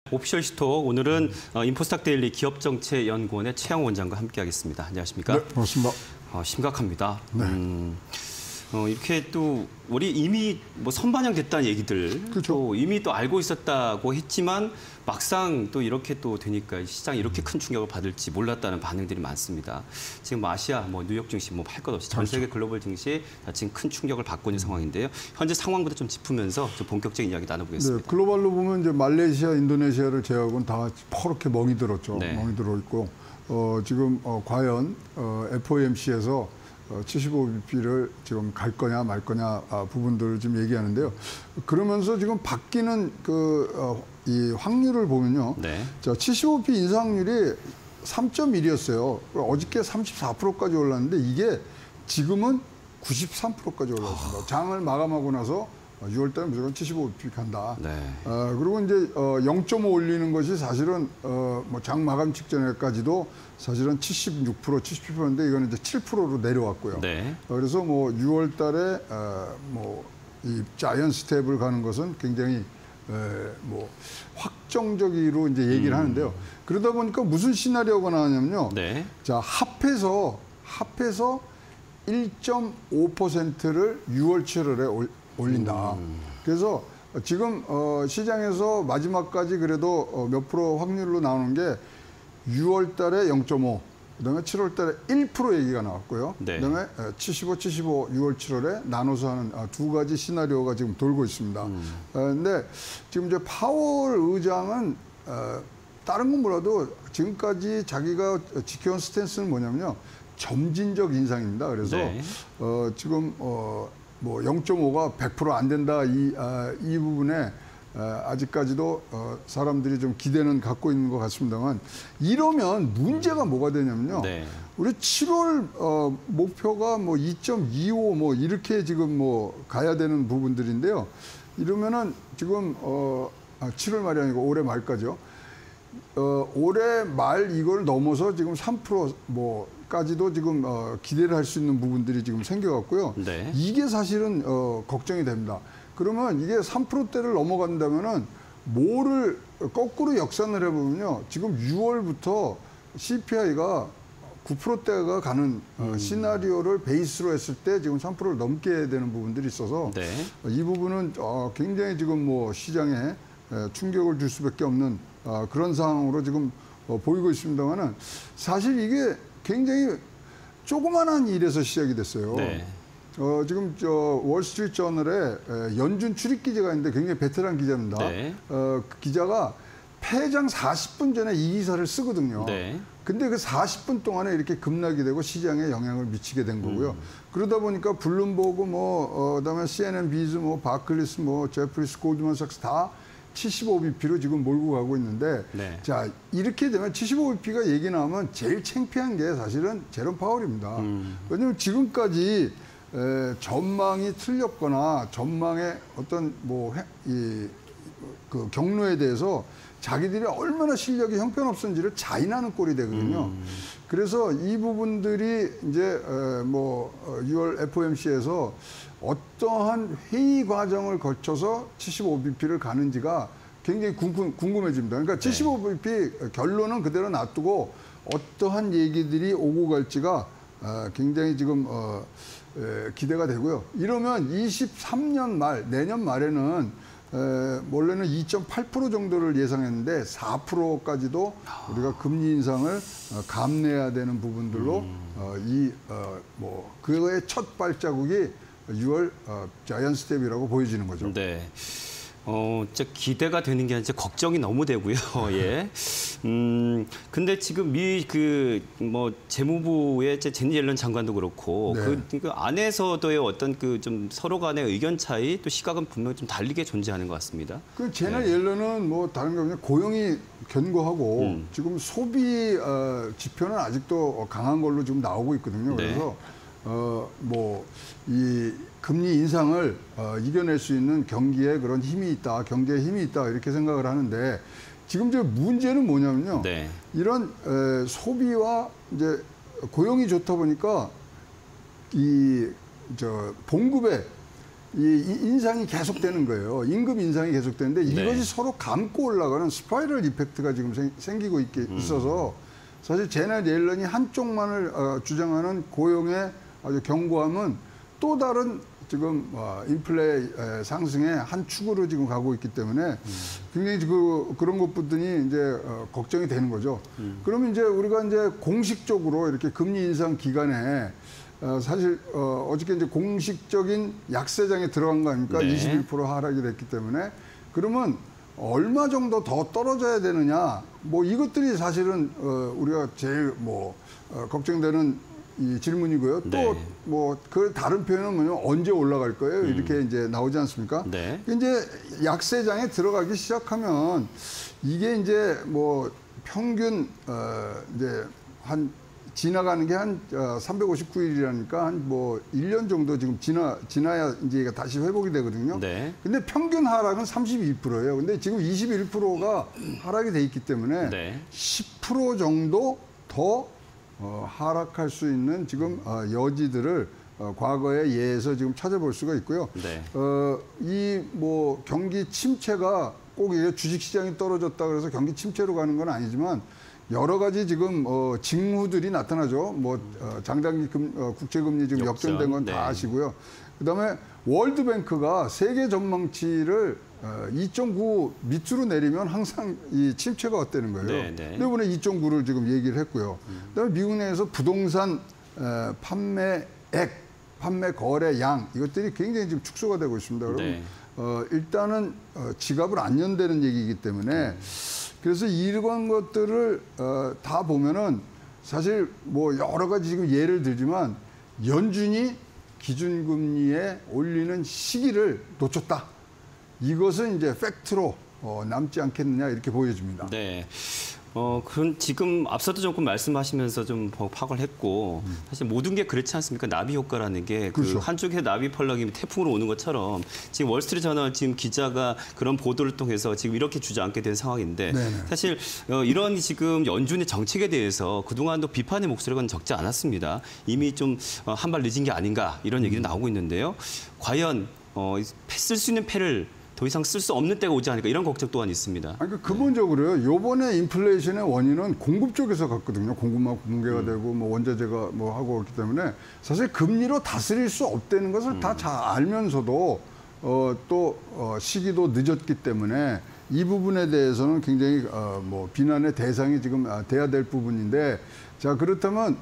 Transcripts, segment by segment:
오피셜 시토 오늘은 인포스탁 데일리 기업정책연구원의 최양호 원장과 함께하겠습니다. 안녕하십니까? 네, 반갑습니다. 심각합니다. 네. 이렇게 또 우리 이미 뭐 선반영됐다는 얘기들, 그렇죠. 또 이미 또 알고 있었다고 했지만 막상 또 이렇게 또 되니까 시장이 이렇게 큰 충격을 받을지 몰랐다는 반응들이 많습니다. 지금 아시아, 뉴욕 증시 할 것 없이 전 세계 글로벌 증시 지금 큰 충격을 받고 있는 상황인데요. 현재 상황부터 좀 짚으면서 좀 본격적인 이야기 나눠보겠습니다. 네, 글로벌로 보면 이제 말레이시아, 인도네시아를 제외하고는 다 퍼렇게 멍이 들었죠. 네. 멍이 들어 있고 지금 과연 FOMC에서 75bp를 지금 갈 거냐 말 거냐 부분들을 지금 얘기하는데요. 그러면서 지금 바뀌는 이 확률을 보면요. 네. 자, 75bp 인상률이 3.1이었어요. 어저께 34%까지 올랐는데 이게 지금은 93%까지 올랐습니다. 장을 마감하고 나서 6월 달에 무조건 75bp 간다. 네. 그리고 이제 0.5 올리는 것이 사실은 장 마감 직전에까지도 사실은 76%, 77%인데 이거는 이제 7%로 내려왔고요. 네. 그래서 6월 달에 이 자이언트 스텝을 가는 것은 굉장히 확정적으로 이제 얘기를 하는데요. 그러다 보니까 무슨 시나리오가 나왔냐면요. 네. 자, 합해서 1.5%를 6월, 7월에 올린다. 그래서 지금 시장에서 마지막까지 그래도 몇 프로 확률로 나오는 게 6월 달에 0.5, 그다음에 7월 달에 1% 얘기가 나왔고요. 네. 그다음에 75, 6월, 7월에 나눠서 하는 두 가지 시나리오가 지금 돌고 있습니다. 근데 지금 이제 파월 의장은 다른 건 몰라도 지금까지 자기가 지켜온 스탠스는 뭐냐면요. 점진적 인상입니다. 그래서 네. 지금 0.5가 100% 안 된다 이 부분에 아직까지도 사람들이 좀 기대는 갖고 있는 것 같습니다만 이러면 문제가 뭐가 되냐면요. 네. 우리 7월 목표가 2.25 이렇게 지금 가야 되는 부분들인데요. 이러면은 지금 7월 말이 아니고 올해 말까지요. 올해 말 이걸 넘어서 지금 3% 까지도 지금 기대를 할 수 있는 부분들이 지금 생겨갖고요. 네. 이게 사실은 걱정이 됩니다. 그러면 이게 3%대를 넘어간다면은 뭐를 거꾸로 역산을 해보면요. 지금 6월부터 CPI가 9%대가 가는 시나리오를 베이스로 했을 때 지금 3%를 넘게 되는 부분들이 있어서 네. 이 부분은 굉장히 지금 시장에 충격을 줄 수밖에 없는 그런 상황으로 지금 보이고 있습니다만은 사실 이게 굉장히 조그만한 일에서 시작이 됐어요. 네. 지금 월스트리트 저널에 연준 출입 기자가 있는데 굉장히 베테랑 기자입니다. 네. 그 기자가 폐장 40분 전에 이 기사를 쓰거든요. 네. 근데 그 40분 동안에 이렇게 급락이 되고 시장에 영향을 미치게 된 거고요. 그러다 보니까 블룸버그 그다음에 CNN 비즈 바클리스 제프리스 골드만삭스 다 75bp로 지금 몰고 가고 있는데 네. 자, 이렇게 되면 75bp가 얘기 나오면 제일 창피한 게 사실은 제롬 파월입니다. 왜냐하면 지금까지 전망이 틀렸거나 전망의 어떤 그 경로에 대해서 자기들이 얼마나 실력이 형편없은지를 자인하는 꼴이 되거든요. 그래서 이 부분들이 이제 6월 FOMC에서 어떠한 회의 과정을 거쳐서 75bp를 가는지가 굉장히 궁금해집니다. 그러니까 75bp 결론은 그대로 놔두고 어떠한 얘기들이 오고 갈지가 굉장히 지금 기대가 되고요. 이러면 23년 말, 내년 말에는 원래는 2.8% 정도를 예상했는데 4%까지도 우리가 금리 인상을 감내해야 되는 부분들로 그거의 첫 발자국이 6월 자이언트 스텝이라고 보여지는 거죠. 네. 진짜 기대가 되는 게 아니라 걱정이 너무 되고요. 예. 근데 지금 재무부의 제니 옐런 장관도 그렇고 네. 그 안에서도의 어떤 좀 서로 간의 의견 차이 또 시각은 분명히 좀 다르게 존재하는 것 같습니다. 그 제니 옐런은 다른 게 아니라 고용이 견고하고 지금 소비 지표는 아직도 강한 걸로 지금 나오고 있거든요. 네. 그래서 이 금리 인상을 이겨낼 수 있는 경기에 그런 힘이 있다, 경제에 힘이 있다 이렇게 생각을 하는데 지금 이제 문제는 뭐냐면요. 네. 이런 소비와 이제 고용이 좋다 보니까 봉급에 인상이 계속되는 거예요. 임금 인상이 계속되는데 이것이 네. 서로 감고 올라가는 스파이럴 이펙트가 지금 생기고 있어서 사실 제넷 옐런이 한쪽만을 주장하는 고용의 아주 견고함은 또 다른 지금 인플레 상승의 한 축으로 지금 가고 있기 때문에 굉장히 그런 것들이 이제 걱정이 되는 거죠. 그러면 이제 우리가 이제 공식적으로 이렇게 금리 인상 기간에 사실 어저께 이제 공식적인 약세장에 들어간 거 아닙니까? 네. 21% 하락이 됐기 때문에 그러면 얼마 정도 더 떨어져야 되느냐? 뭐 이것들이 사실은 우리가 제일 걱정되는 이 질문이고요. 또 네. 뭐 그 다른 표현은 뭐냐면 언제 올라갈 거예요? 이렇게 이제 나오지 않습니까? 네. 이제 약세장에 들어가기 시작하면 이게 이제 뭐 평균 이제 한 지나가는 게 한 359일이라니까 한 뭐 1년 정도 지금 지나야 이제 다시 회복이 되거든요. 네. 근데 평균 하락은 32%예요. 근데 지금 21%가 하락이 돼 있기 때문에 네. 10% 정도 더 하락할 수 있는 지금 여지들을 과거의 예에서 지금 찾아볼 수가 있고요. 네. 이 뭐 경기 침체가 꼭 이게 주식시장이 떨어졌다 그래서 경기 침체로 가는 건 아니지만 여러 가지 지금 징후들이 나타나죠. 뭐 장단기 국채금리 지금 역전된 건 다 네. 아시고요. 그다음에 월드뱅크가 세계 전망치를 2.9 밑으로 내리면 항상 이 침체가 왔다는 거예요. 네, 네. 근데 이번에 2.9를 지금 얘기를 했고요. 그다음에 미국 내에서 부동산 판매액, 판매 거래량 이것들이 굉장히 지금 축소가 되고 있습니다. 그러면 네. 일단은 지갑을 안 연다는 얘기이기 때문에 그래서 이러한 것들을 다 보면은 사실 뭐 여러 가지 지금 예를 들지만 연준이 기준금리에 올리는 시기를 놓쳤다. 이것은 이제 팩트로 남지 않겠느냐 이렇게 보여집니다. 네. 그런 지금 앞서도 조금 말씀하시면서 좀 파악을 했고 사실 모든 게 그렇지 않습니까? 나비 효과라는 게 그 그렇죠. 한쪽에 나비 펄럭이 태풍으로 오는 것처럼 지금 월스트리트 저널 지금 기자가 그런 보도를 통해서 지금 이렇게 주저앉게 된 상황인데 네네. 사실 이런 지금 연준의 정책에 대해서 그동안도 비판의 목소리가 적지 않았습니다. 이미 좀 한 발 늦은 게 아닌가 이런 얘기도 나오고 있는데요. 과연 쓸 수 있는 패를 더 이상 쓸 수 없는 때가 오지 않을까 이런 걱정 또한 있습니다. 아니, 근본적으로요. 요번에 인플레이션의 원인은 공급 쪽에서 갔거든요. 공급만 붕괴가 되고 뭐 원자재가 뭐 하고 그렇기 때문에 사실 금리로 다스릴 수 없다는 것을 다 잘 알면서도 또 시기도 늦었기 때문에 이 부분에 대해서는 굉장히 뭐 비난의 대상이 지금 돼야 될 부분인데 자 그렇다면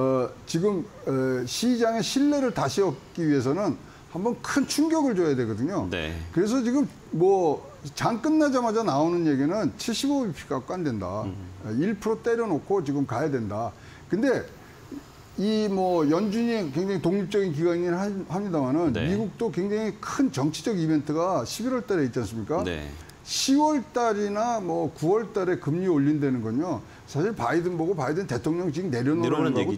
지금 시장의 신뢰를 다시 얻기 위해서는 한번 큰 충격을 줘야 되거든요. 네. 그래서 지금 뭐 장 끝나자마자 나오는 얘기는 75bp 갖고 안 된다. 1% 때려놓고 지금 가야 된다. 근데 이 뭐 연준이 굉장히 독립적인 기관이긴 합니다만은 네. 미국도 굉장히 큰 정치적 이벤트가 11월 달에 있지 않습니까? 네. 10월 달이나 뭐 9월 달에 금리 올린다는 건요. 사실 바이든 보고 바이든 대통령 지금 내려놓으라는 거하고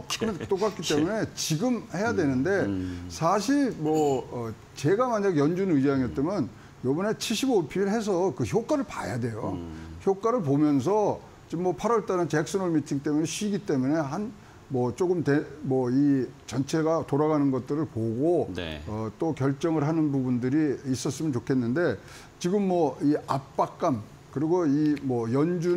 똑같기 때문에 지금 해야 되는데 사실 뭐 제가 만약 연준 의장이었다면 이번에 75p를 해서 그 효과를 봐야 돼요. 효과를 보면서 지금 뭐 8월 달은 잭슨홀 미팅 때문에 쉬기 때문에 한 뭐 조금 뭐 이 전체가 돌아가는 것들을 보고 네. 또 결정을 하는 부분들이 있었으면 좋겠는데 지금 뭐 이 압박감 그리고 이 뭐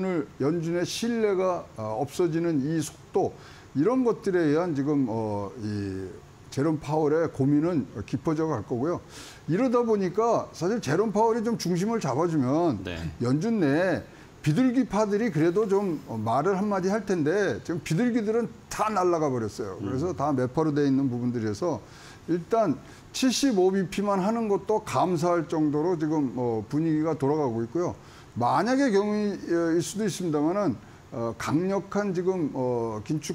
연준의 신뢰가 없어지는 이 속도 이런 것들에 의한 지금 이 제롬 파월의 고민은 깊어져 갈 거고요. 이러다 보니까 사실 제롬 파월이 좀 중심을 잡아주면 네. 연준 내에 비둘기파들이 그래도 좀 말을 한마디 할 텐데 지금 비둘기들은 다 날아가 버렸어요. 그래서 다 매파로 돼 있는 부분들이어서 일단 75bp만 하는 것도 감사할 정도로 지금 분위기가 돌아가고 있고요. 만약의 경우일 수도 있습니다만은 강력한 지금 긴축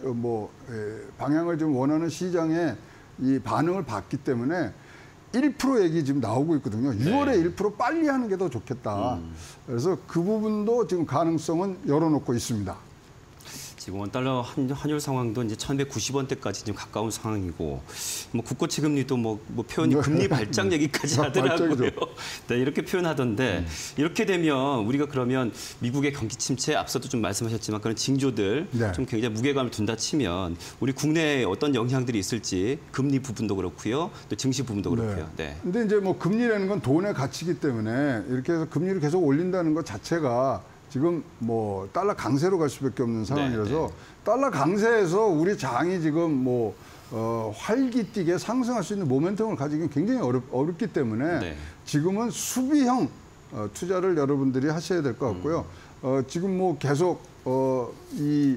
방향을 좀 원하는 시장의 이 반응을 봤기 때문에 1% 얘기 지금 나오고 있거든요. 6월에 1% 빨리 하는 게 더 좋겠다. 그래서 그 부분도 지금 가능성은 열어놓고 있습니다. 지금 원달러 환율 상황도 이제 1,190원대까지 지금 가까운 상황이고, 뭐 국고채 금리도 뭐 표현이 금리 발작 얘기까지 하더라고요. 네, 이렇게 표현하던데 이렇게 되면 우리가 그러면 미국의 경기 침체 앞서도 좀 말씀하셨지만 그런 징조들 네. 좀 굉장히 무게감을 둔다 치면 우리 국내에 어떤 영향들이 있을지 금리 부분도 그렇고요, 또 증시 부분도 그렇고요. 네. 근데 이제 뭐 금리라는 건 돈의 가치이기 때문에 이렇게 해서 금리를 계속 올린다는 것 자체가 지금 뭐 달러 강세로 갈 수밖에 없는 상황이라서 달러 강세에서 우리 장이 지금 뭐 활기띠게 상승할 수 있는 모멘텀을 가지기는 굉장히 어렵기 때문에 지금은 수비형 투자를 여러분들이 하셔야 될 것 같고요. 지금 뭐 계속 이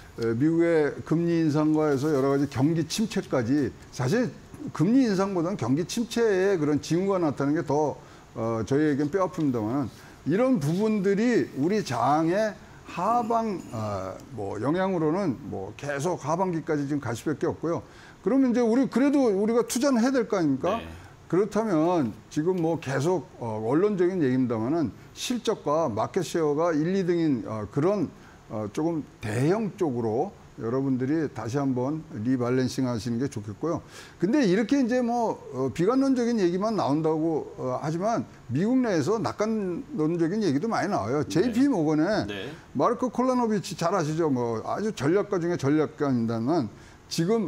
미국의 금리 인상과 해서 여러 가지 경기 침체까지 사실 금리 인상보다는 경기 침체의 그런 징후가 나타나는 게 더 저희에겐 뼈아픕니다만 이런 부분들이 우리 장의 하방 뭐 영향으로는 뭐 계속 하반기까지 지금 갈 수밖에 없고요. 그러면 이제 그래도 우리가 투자는 해야 될 거 아닙니까? 네. 그렇다면 지금 뭐 계속 원론적인 얘기입니다만은 실적과 마켓쉐어가 1, 2등인 그런 조금 대형 쪽으로 여러분들이 다시 한번 리밸런싱 하시는 게 좋겠고요. 근데 이렇게 이제 뭐 비관론적인 얘기만 나온다고 하지만 미국 내에서 낙관론적인 얘기도 많이 나와요. JP 모건의 마르코 콜라노비치 잘 아시죠? 뭐 아주 전략가 중에 전략가입니다만 지금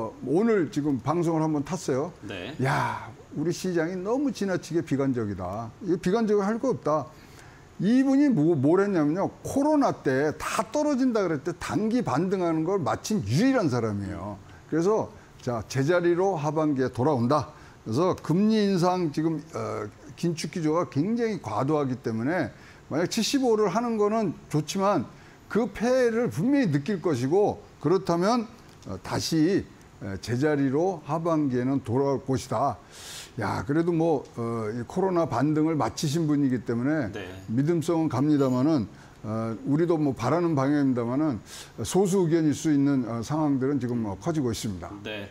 오늘 지금 방송을 한번 탔어요. 야, 우리 시장이 너무 지나치게 비관적이다. 이거 비관적으로 할 거 없다. 이분이 뭘 했냐면요. 코로나 때 다 떨어진다 그랬을 때 단기 반등하는 걸 마친 유일한 사람이에요. 그래서 자, 제자리로 하반기에 돌아온다. 그래서 금리 인상 지금 긴축 기조가 굉장히 과도하기 때문에 만약 75를 하는 거는 좋지만 그 폐해를 분명히 느낄 것이고 그렇다면 다시 제자리로 하반기에는 돌아올 것이다. 야, 그래도 뭐 코로나 반등을 마치신 분이기 때문에 믿음성은 갑니다만은 우리도 뭐 바라는 방향입니다만은 소수 의견일 수 있는 상황들은 지금 커지고 있습니다. 네.